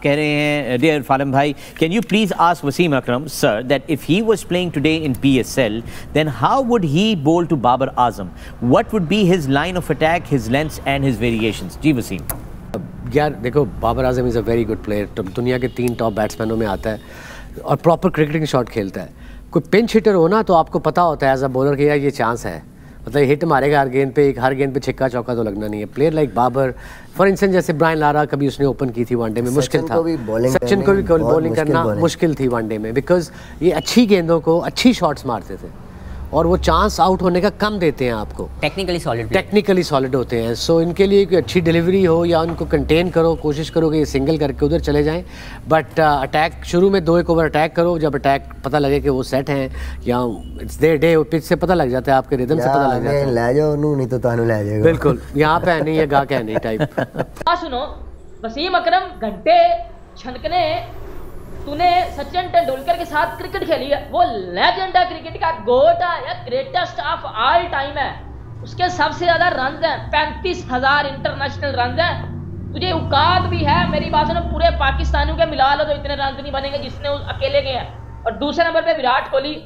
कह रहे हैं डियर फालम भाई, can you please ask Wasim Akram sir that if he was playing today in PSL then how would he bowl to Babar Azam, what would be his line of attack, his lengths and his variations? जी वसीम। यार देखो, Babar Azam is a very good player, दुनिया के 3 top बैट्समैनों में आता है और proper cricketing shot खेलता है। कोई पिंच हिटर हो ना तो आपको पता होता है एज अ बॉलर कि यार ये चांस है, मतलब हिट मारेगा हर गेंद पे छिक्का चौका तो लगना नहीं है। Player like Babar for instance, जैसे ब्रायन लारा कभी उसने ओपन की थी वनडे में, मुश्किल था। सचिन को भी बॉलिंग करना मुश्किल थी वनडे में, बिकॉज ये अच्छी गेंदों को अच्छी शॉट्स मारते थे और वो चांस आउट होने का कम देते हैं आपको। टेक्निकली सॉलिड होते हैं। सो इनके लिए कोई अच्छी डिलीवरी हो या उनको कंटेन करो, कोशिश करो कि ये सिंगल करके उधर चले जाएं, बट अटैक शुरू में 2-1 ओवर अटैक करो। जब अटैक पता लगे कि वो सेट हैं या इट्स देयर डे, पिच से पता लग जाता है, आपके रिदम से पता लग जाता है। ले जाओ नहीं तो तानू ले जाएगा। बिल्कुल, यहाँ पे है नहीं ये गा के नहीं टाइप। सुनो, वसीम अकरम घंटे छनकने, तूने सचिन तेंदुलकर के साथ क्रिकेट खेली है, वो लेजेंड है, क्रिकेट का गोट है, ग्रेटेस्ट ऑफ ऑल टाइम है। उसके सबसे ज्यादा रन हैं, 35,000 इंटरनेशनल रन हैं। तुझे औकात भी है, मेरी बात सुनो, पूरे पाकिस्तानियों के मिला लो तो इतने रन नहीं बनेंगे जिसने अकेले के हैं। और दूसरे नंबर पे विराट कोहली।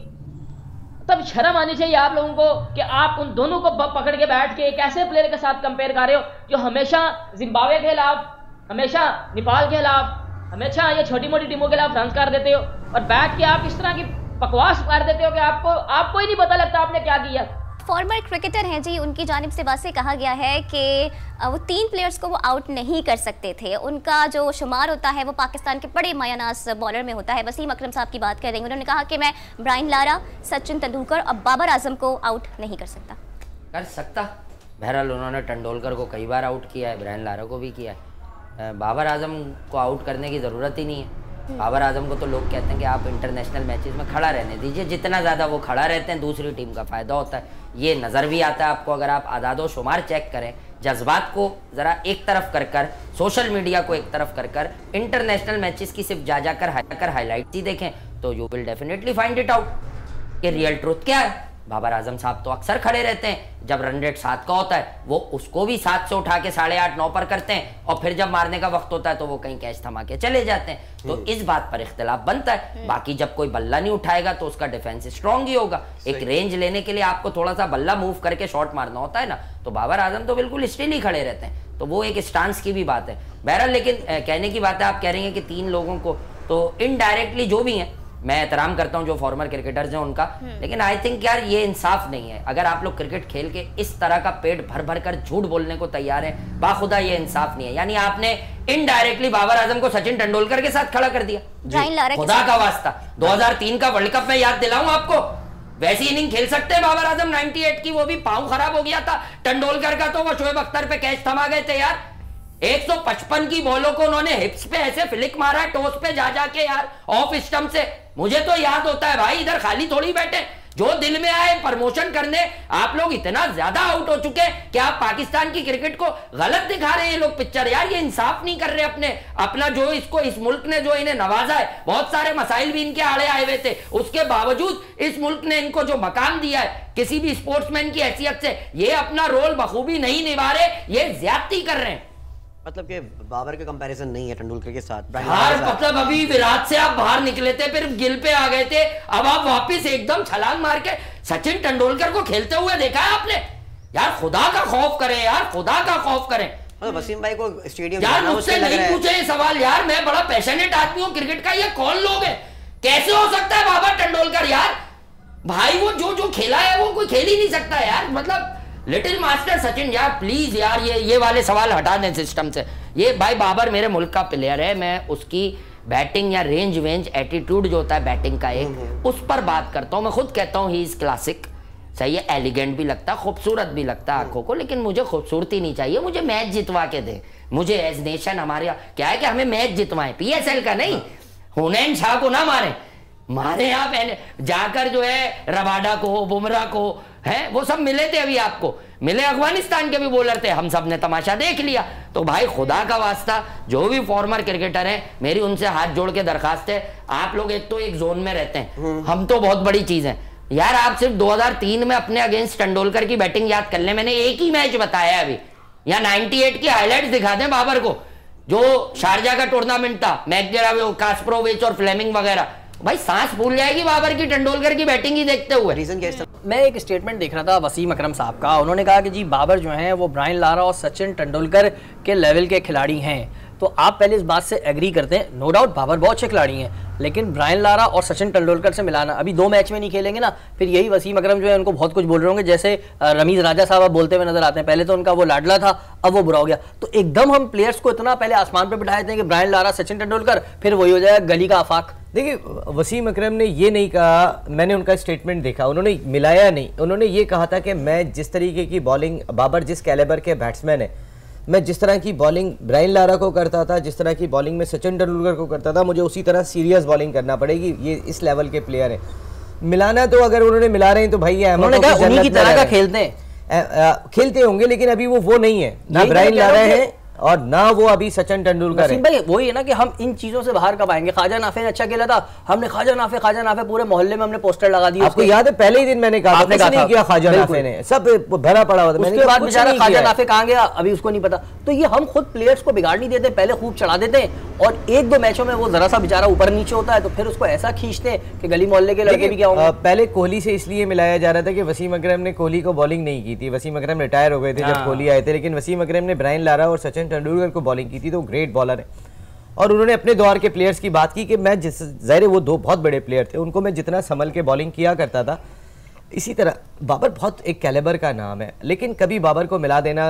तब शर्म आनी चाहिए आप लोगों को कि आप उन दोनों को पकड़ के बैठ के एक ऐसे प्लेयर के साथ कंपेयर कर रहे हो जो हमेशा जिम्बाब्वे के खिलाफ, हमेशा नेपाल के खिलाफ, हमेशा ये छोटी मोटी टीमों के खिलाफ रन कर देते हो और बैठ के आप इस तरह की बकवास कर देते हो कि आपको ही नहीं पता लगता आपने क्या किया। फॉर्मर क्रिकेटर हैं जी, उनकी जानिब से वासे कहा गया है कि वो 3 प्लेयर्स को वो आउट नहीं कर सकते थे। उनका जो शुमार होता है वो पाकिस्तान के बड़े मायानाज बॉलर में होता है। वसीम अकरम साहब की बात करेंगे, उन्होंने कहा कि मैं ब्रायन लारा, सचिन तेंदुलकर और बाबर आजम को आउट नहीं कर सकता। बहरहाल उन्होंने तेंदुलकर को कई बार आउट किया है, ब्रायन लारा को भी किया है। बाबर आजम को आउट करने की ज़रूरत ही नहीं है। बाबर आजम को तो लोग कहते हैं कि आप इंटरनेशनल मैचेस में खड़ा रहने दीजिए, जितना ज़्यादा वो खड़ा रहते हैं दूसरी टीम का फ़ायदा होता है। ये नज़र भी आता है आपको, अगर आप आदादो शुमार चेक करें, जज्बात को ज़रा एक तरफ कर सोशल मीडिया को एक तरफ कर इंटरनेशनल मैचेस की सिर्फ जाकर हाईलाइट्स ही देखें तो you will definitely find it out कि रियल ट्रुथ क्या है। बाबर आजम साहब तो अक्सर खड़े रहते हैं, जब रन रेट 7 का होता है वो उसको भी 7 से उठा के 8.5-9 पर करते हैं और फिर जब मारने का वक्त होता है तो वो कहीं कैच थमा के चले जाते हैं। तो इस बात पर इख्तिलाफ बनता है। बाकी जब कोई बल्ला नहीं उठाएगा तो उसका डिफेंस स्ट्रांग ही होगा। एक रेंज लेने के लिए आपको थोड़ा सा बल्ला मूव करके शॉट मारना होता है ना, तो बाबर आजम तो बिल्कुल स्टिल ही खड़े रहते हैं। तो वो एक स्टांस की भी बात है। बहरहाल लेकिन कहने की बात है, आप कह रही हैं कि 3 लोगों को तो इनडायरेक्टली जो भी हैं, मैं एहतराम करता हूं जो फॉर्मर क्रिकेटर्स हैं उनका, लेकिन आई थिंक यार ये इंसाफ नहीं है। अगर आप लोग क्रिकेट खेल के इस तरह का पेट भर कर झूठ बोलने को तैयार हैं, बाखुदा ये इंसाफ नहीं है। यानी आपने इनडायरेक्टली बाबर आजम को सचिन तेंदुलकर के साथ खड़ा कर दिया। खुदा का वास्ता 2003 का वर्ल्ड कप में याद दिलाऊं आपको, वैसी इनिंग खेल सकते हैं बाबर आजम 98 की, वो भी पांव खराब हो गया था। तेंदुलकर का तो वो शोएब अख्तर पे कैच थमा गए थे यार। 155 की बॉलों को उन्होंने हिप्स पे ऐसे फ्लिक मारा है, टोस पे जा के यार, ऑफ स्टंप से। मुझे तो याद होता है भाई, इधर खाली थोड़ी बैठे, जो दिल में आए प्रमोशन करने। आप लोग इतना ज्यादा आउट हो चुके कि आप पाकिस्तान की क्रिकेट को गलत दिखा रहे हैं। ये लोग पिक्चर यार, ये इंसाफ नहीं कर रहे अपना जो इसको इस मुल्क ने जो इन्हें नवाजा है। बहुत सारे मसाइल भी इनके आड़े आए हुए थे, उसके बावजूद इस मुल्क ने इनको जो मकाम दिया है किसी भी स्पोर्ट्समैन की हैसियत से, ये अपना रोल बखूबी नहीं निभा रहे, ये ज्यादती कर रहे हैं। मतलब कि बाबर का कंपैरिजन नहीं है तेंदुलकर के साथ। मतलब अभी विराट से आप बाहर निकले थे, फिर गिल पे आ गए थे, अब आप वापस एकदम छलांग मार के सचिन तेंदुलकर को खेलते हुए देखा है आपने। यार खुदा का खौफ करें यार, खुदा का खौफ करें। वसीम भाई को स्टेडियम यार मुझसे नहीं पूछे ये सवाल यार, मैं बड़ा पैशनेट आदमी हूँ क्रिकेट का। ये कौन लोग हैं? कैसे हो सकता है बाबर तेंदुलकर यार? भाई वो जो खेला है वो कोई खेल ही नहीं सकता यार। मतलब लिटिल मास्टर सचिन यार, प्लीज यार ये वाले सवाल हटा दें सिस्टम से। ये भाई बाबर मेरे मुल्क का प्लेयर है, मैं उसकी बैटिंग या रेंज वेंज एटीट्यूड जो होता है बैटिंग का एक, उस पर बात करता हूँ। मैं खुद कहता हूँ ही इज क्लासिक। सही है, एलिगेंट भी लगता है, खूबसूरत भी लगता है आंखों को, लेकिन मुझे खूबसूरती नहीं चाहिए, मुझे मैच जितवा के दे। मुझे एज नेशन हमारे क्या है कि हमें मैच जितवाएं, PSL का नहीं। हुनैन शाह को ना मारे आप जाकर जो है रबाडा को, बुमराह को, है वो सब मिले थे, अभी आपको मिले अफगानिस्तान के भी बॉलर थे, हम सब ने तमाशा देख लिया। तो भाई खुदा का वास्ता जो भी फॉर्मर क्रिकेटर हैं, मेरी उनसे हाथ जोड़ के दरखास्त है, आप लोग एक तो एक जोन में रहते हैं, हम तो बहुत बड़ी चीज है यार। आप सिर्फ 2003 में अपने अगेंस्ट तेंदुलकर की बैटिंग याद कर ले, मैंने एक ही मैच बताया अभी, या 98 की हाईलाइट्स दिखा दें बाबर को, जो शारजा का टूर्नामेंट था, मैकडेरा, कास्परोविच और फ्लेमिंग वगैरह, भाई सांस भूल जाएगी बाबर की टेंदुलकर की बैटिंग ही देखते हुए। रीजन क्या है? मैं एक स्टेटमेंट देख रहा था वसीम अकरम साहब का, उन्होंने कहा कि जी बाबर जो हैं वो ब्रायन लारा और सचिन तेंदुलकर के लेवल के खिलाड़ी हैं। तो आप पहले इस बात से एग्री करते हैं? नो डाउट बाबर बहुत अच्छे खिलाड़ी हैं, लेकिन ब्रायन लारा और सचिन तेंदुलकर से मिलाना, अभी 2 मैच में नहीं खेलेंगे ना, फिर यही वसीम अकरम जो है उनको बहुत कुछ बोल रहे होंगे, जैसे रमीज राजा साहब अब बोलते हुए नजर आते हैं। पहले तो उनका वो लाडला था, अब वो बुरा हो गया। तो एकदम हम प्लेयर्स को इतना पहले आसमान पर बिठाए थे कि ब्रायन लारा सचिन तेंदुलकर, फिर वही हो जाएगा गली का आफाक। देखिए वसीम अकरम ने ये नहीं कहा, मैंने उनका स्टेटमेंट देखा, उन्होंने मिलाया नहीं। उन्होंने ये कहा था कि मैं जिस तरीके की बॉलिंग, बाबर जिस कैलिबर के बैट्समैन है, मैं जिस तरह की बॉलिंग ब्रायन लारा को करता था, जिस तरह की बॉलिंग में सचिन तेंदुलकर को करता था, मुझे उसी तरह सीरियस बॉलिंग करना पड़ेगी। ये इस लेवल के प्लेयर हैं। मिलाना तो अगर उन्होंने मिला रहे हैं तो भाई उन्होंने कहा उन्हीं की तरह का खेलते हैं, खेलते होंगे, लेकिन अभी वो नहीं है ना, ब्रायन लारा है और ना वो अभी सचिन तेंदुलकर है। भाई वही है ना कि हम इन चीजों से बाहर कब आएंगे। ख्वाजा नाफे ने अच्छा खेला था, हमने ख्वाजा नाफे पूरे मोहल्ले में हमने पोस्टर लगा दिए। आपको याद है पहले ही दिन मैंने कहा, आपने नहीं किया ख्वाजा नाफे ने, सब भरा पड़ा हुआ था। उसके बाद बेचारा ख्वाजा नाफे कहां गया अभी उसको नहीं पता। तो ये हम खुद प्लेयर्स को बिगाड़ नहीं देते, पहले खूब चढ़ा देते हैं और 1-2 मैचों में वो जरा सा बेचारा ऊपर नीचे होता है तो फिर उसको ऐसा खींचते हैं कि गली मोहल्ले के लड़के भी क्या होंगे। पहले कोहली से इसलिए मिलाया जा रहा था कि वसीम अकरम ने कोहली को बॉलिंग नहीं की थी। वसीम अकरम रिटायर हो गए थे जब कोहली आए थे, लेकिन वसीम अकरम ने ब्रायन लारा और सचिन तेंदुलकर को बॉलिंग की थी, तो ग्रेट बॉलर है। और उन्होंने अपने दौर के प्लेयर्स की बात की कि मैं ज़ाहिर वो 2 बहुत बड़े प्लेयर थे, उनको मैं जितना संभल के बॉलिंग किया करता था, इसी तरह बाबर बहुत एक कैलिबर का नाम है। लेकिन कभी बाबर को मिला देना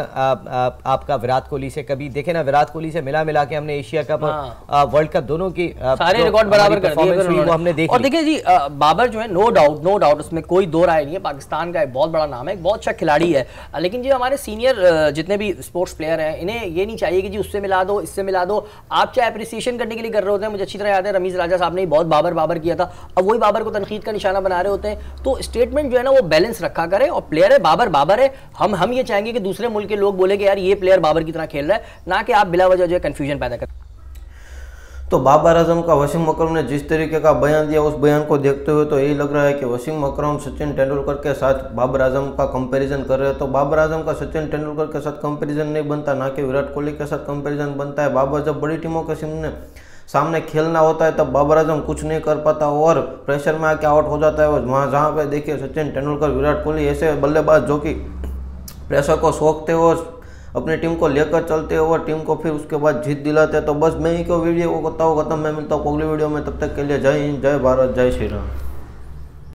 आपका विराट कोहली से, कभी देखे ना विराट कोहली से मिला के हमने एशिया कप वर्ल्ड कप दोनों की सारे रिकॉर्ड बराबर कर दिए वो हमने देखा। और देखिए जी बाबर जो है नो डाउट उसमें कोई दो राय नहीं है, पाकिस्तान का एक बहुत बड़ा नाम है, एक बहुत अच्छा खिलाड़ी है। लेकिन जी हमारे सीनियर जितने भी स्पोर्ट्स प्लेयर हैं, इन्हें ये नहीं चाहिए कि जी उससे मिला दो इससे मिला दो। आप चाहे अप्रिसिएशन करने के लिए कर रहे होते हैं, मुझे अच्छी तरह याद है रमीज राजा साहब ने बहुत बाबर किया था, अब वही बाबर को तनकीद का निशाना बना रहे होते हैं। तो स्टेटमेंट जो है ना वो बैलेंस रखा करे, और प्लेयर है बाबर है, हम ये चाहेंगे कि दूसरे मुल्क के लोग बोले कि यार ये प्लेयर बाबर की तरह खेल रहा है, ना कि आप बिला वजह जो है कंफ्यूजन पैदा करें। तो बाबर आजम का वसीम अकरम ने जिस तरीके का बयान दिया, उस बयान को देखते हुए तो यही लग रहा है कि वसीम अकरम सचिन तेंदुलकर के साथ बाबर आजम का कंपैरिजन कर रहे हैं। तो बाबर आजम का सचिन तेंदुलकर के साथ कंपैरिजन नहीं बनता, ना कि विराट कोहली के साथ कंपैरिजन बनता है। बाबर जब बड़ी टीमों के सामने खेलना होता है तब बाबर आजम कुछ नहीं कर पाता और प्रेशर में आके आउट हो जाता है। वहाँ जहाँ पे देखिए सचिन तेंदुलकर, विराट कोहली ऐसे बल्लेबाज जो कि प्रेशर को सोखते हो, अपनी टीम को लेकर चलते हो और टीम को फिर उसके बाद जीत दिलाते हैं। तो बस मैं ही को वीडियो को करता हूँ खत्म। मैं मिलता हूँ अगली वीडियो में, तब तक के लिए जय हिंद, जय भारत, जय श्री राम।